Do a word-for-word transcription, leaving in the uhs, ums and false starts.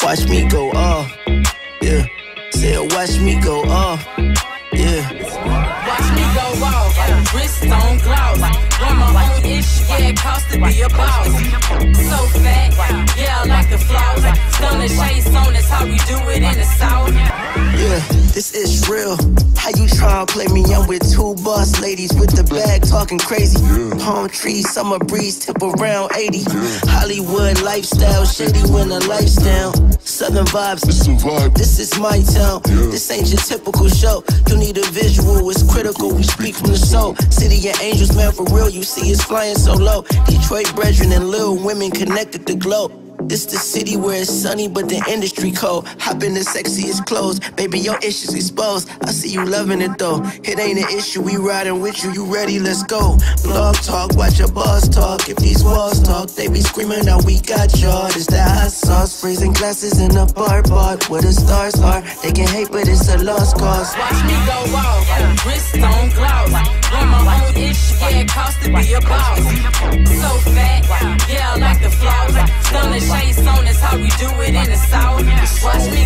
Watch me go off, yeah. Said watch me go off, yeah. Watch me go off, wrist on gloss. Run my own ish, yeah, it costs to be a boss. So fat, yeah, I like the flaws. Stunner shades on, that's how we do it in the South. Yeah, this is real. How you tryna play me? I'm with two boss ladies with the bag talking crazy. Yeah. Palm trees, summer breeze, tip around eighty. Yeah. Hollywood lifestyle, shady when the lights down. Southern vibes, it's a vibe. This is my town. Yeah. This ain't your typical show. You need a visual, it's critical. We speak from the soul. City of angels, man, for real. You see us flying so low. Detroit brethren and little women connected to glow. This the city where it's sunny, but the industry cold. Hop in the sexiest clothes, baby, your issues exposed. I see you loving it though. It ain't an issue, we riding with you. You ready? Let's go. Blog talk, watch your boss talk. If these walls talk, they be screaming out, we got y'all. It's that hot sauce, freezing glasses in a bar bar. Where the stars are, they can hate, but it's a lost cause. Watch me go off, wrist on gloss. Run my own ish, yeah, it costs to be a boss. So fat, yeah, I like the flaws. Stunner shades on, that's how we do it in the South. Watch me